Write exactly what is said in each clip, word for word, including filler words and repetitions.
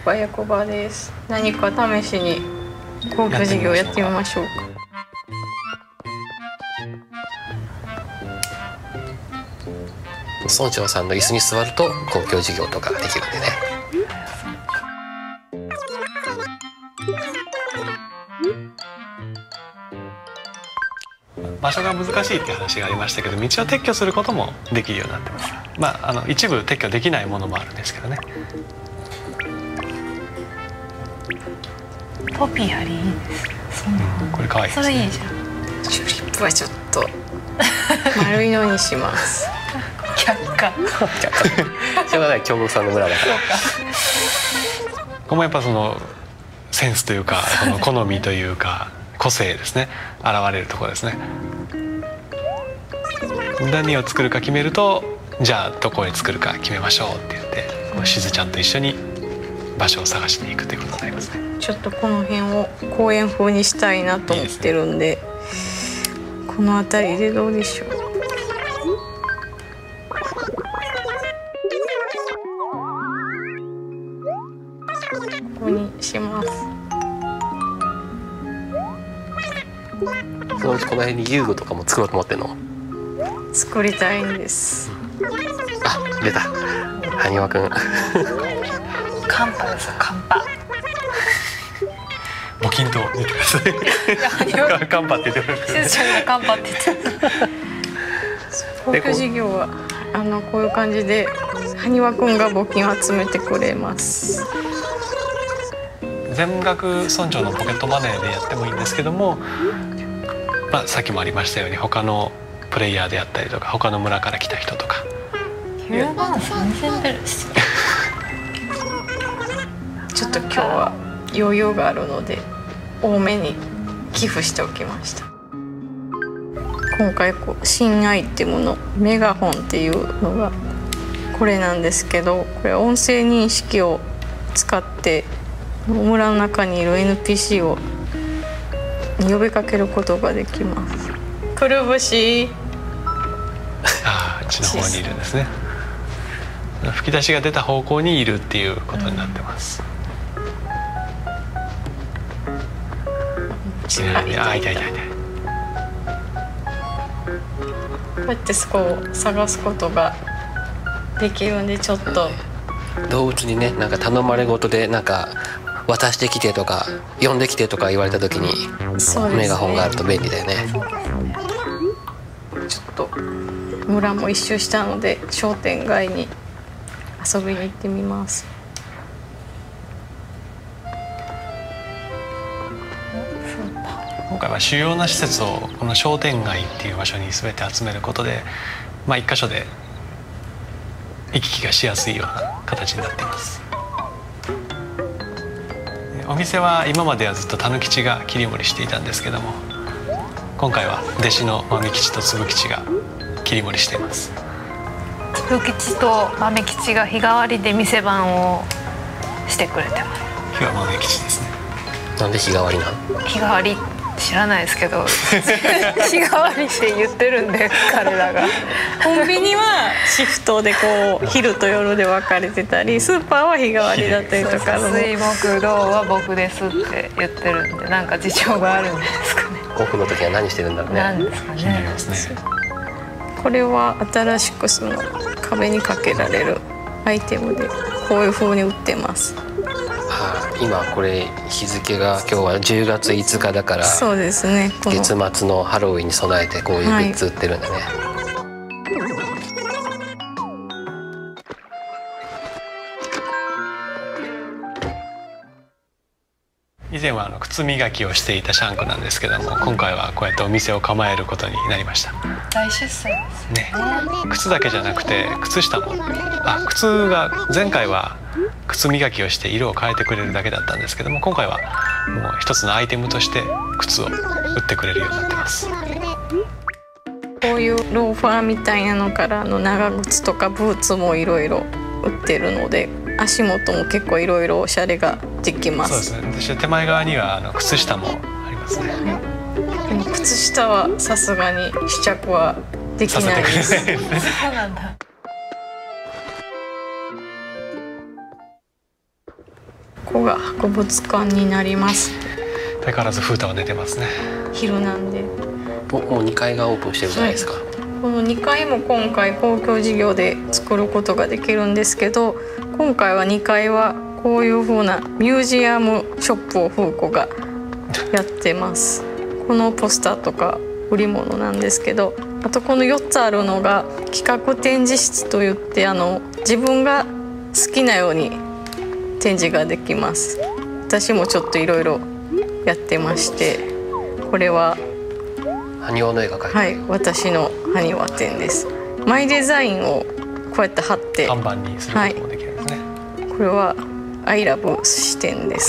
バヤコバです。何か試しに公共事業やってみましょうか。 村長さんの椅子に座ると公共事業とかができるんでね。 場所が難しいっていう話がありましたけど、道を撤去することもできるようになってます。まあ、あの一部撤去できないものもあるんですけどね。 ポピーありいいです。そんな、 うん、これ可愛いですね。 それいいじゃん。 チューリップはちょっと丸いのにします。 却下。 しょうがない、京極さんの村だから。 ここもやっぱそのセンスというか、その好みというか個性ですね、現れるところですね。何を作るか決めると、じゃあどこへ作るか決めましょうって言って、こうしずちゃんと一緒に場所を探しに行くということになりますね。 ちょっとこの辺を公園風にしたいなと思ってるんで、いいですね、この辺りでどうでしょう。ここにします。 そのうちこの辺に遊具とかも作ろうと思ってんの？ 作りたいんです。 あ、出た。埴輪くん。 カンパですよ、カンパ。 募金と言ってください。カンパって言ってください。 しずちゃんがカンパって言ってた。 公共事業はあのこういう感じで埴輪くんが募金を集めてくれます。 全額村長のポケットマネーでやってもいいんですけども、まあ、さっきもありましたように他のプレイヤーであったりとか、他の村から来た人とか。 きゅうまんさんぜんベルですよ。 ちょっと今日は余裕があるので多めに寄付しておきました。今回こう新アイテムのメガホンっていうのがこれなんですけど、これは音声認識を使って村の中にいる エヌピーシー を呼びかけることができます。くるぶし。 ああ、あっちの方にいるんですね。吹き出しが出た方向にいるっていうことになってます。 うん、 あ、いたいたいた。 こうやってそこを探すことができるんで、ちょっと動物にね、なんか頼まれ事でなんか渡してきてとか呼んできてとか言われた時に、ね、メガホンがあると便利だよね。 ちょっと村も一周したので商店街に遊びに行ってみます。 今回は主要な施設をこの商店街っていう場所に全て集めることで、まあ、一箇所で行き来がしやすいような形になっています。お店は今まではずっとたぬきちが切り盛りしていたんですけども、今回は弟子の豆吉と粒吉が切り盛りしています。 粒吉と豆吉が日替わりで店番をしてくれてます。 日は豆吉ですね。 なんで日替わりなの？ 日替わり知らないですけど日替わりって言ってるんで彼らが。 コンビニはシフトでこう昼と夜で分かれてたり、スーパーは日替わりだったりとか。 水木土は僕ですって言ってるんで、なんか事情があるんですかね。 オフの時は何してるんだろうね。 なんですかね。 気になりますね。 これは新しくその壁にかけられるアイテムで、こういう風に売ってます。 はあ、今これ日付が今日はじゅうがついつかだから、 そうですね、この月末のハロウィンに備えてこういうグッズ売ってるんだね。はい、 以前はあの靴磨きをしていたシャンクなんですけども、今回はこうやってお店を構えることになりました。 大出世ですね。靴だけじゃなくて靴下も、あ、靴が前回は靴磨きをして色を変えてくれるだけだったんですけども、今回はもう一つのアイテムとして靴を売ってくれるようになってます。 こういうローファーみたいなのからの長靴とかブーツもいろいろ売ってるので、足元も結構いろいろおしゃれができます。 そうですね。手前側にはあの靴下もありますね。 でも靴下はさすがに試着はできないです。 そうなんだ。 こが博物館になります。 相変わらず風太は寝てますね。 昼なんで。 ももうにかいがオープンしてるじゃないですか。 はい、このにかいも今回公共事業で作ることができるんですけど、今回はにかいはこういう風なミュージアムショップを風子がやってます。このポスターとか売り物なんですけど、あとこのよっつあるのが企画展示室といって、あの自分が好きなように展示ができます。私もちょっといろいろやってまして、これは埴輪の絵が描いてある。 はい、私の埴輪展です。マイデザインをこうやって貼って看板にすることもできるんですね。 はい、これはアイラブ寿司店です。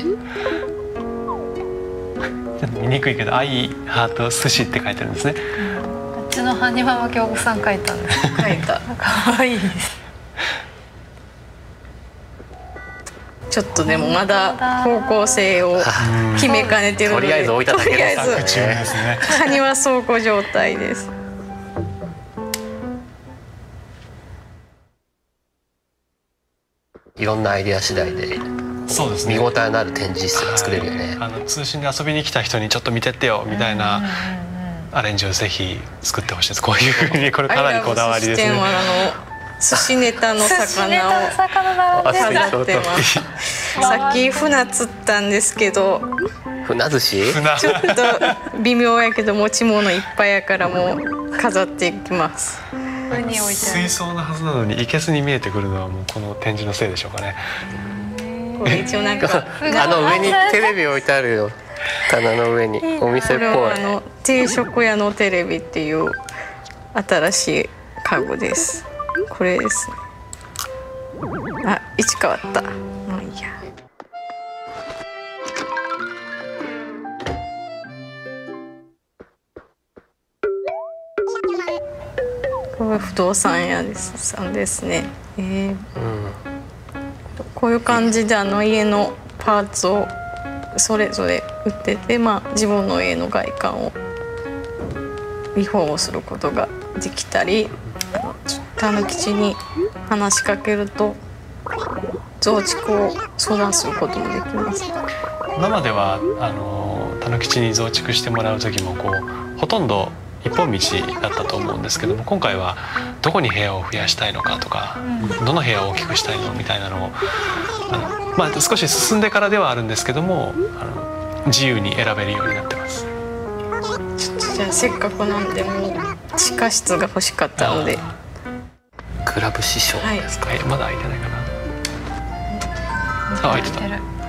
見にくいけど、アイハート寿司って書いてるんですね。 うちの埴輪は京子さん描いたんです。 描いた。 可愛いです。 ちょっとでもまだ方向性を決めかねてるので、 とりあえず置いただけとりあえず作中ですね。 埴輪倉庫状態です。 いろんなアイデア次第でそうですね。 見応えのある展示室が作れるよね。 はい、あの通信で遊びに来た人にちょっと見てってよみたいなアレンジをぜひ作ってほしいです。こういうふうにこれかなりこだわりですね。 アイラブ寿司店はあの寿司ネタの魚を飾ってます。さっき船釣ったんですけど、 船寿司ちょっと微妙やけど持ち物いっぱいやからもう飾っていきます。 水槽のはずなのにいけすに見えてくるのはもうこの展示のせいでしょうかね。 これ一応なんかあの上にテレビ置いてあるよ。棚の上にお店っぽい。 これはあの定食屋のテレビっていう新しい家具です。これですね。あ、位置変わった。もういいや。これ不動産屋ですさんですね。えーうん、 こういう感じであの家のパーツをそれぞれ売ってて、まあ自分の家の外観をリフォームすることができたり。たぬきちに話しかけると増築を相談することもできます。 今まではあのたぬきちに増築してもらう時もこうほとんど一本道だったと思うんですけども、今回はどこに部屋を増やしたいのかとか、どの部屋を大きくしたいのみたいなのをあの、まあ、少し進んでからではあるんですけども、あの自由に選べるようになってます。 ちょっとじゃあせっかくなんでもう地下室が欲しかったので。 クラブ師匠ですか。 はい、まだ開いてないかな。あ、開いてた。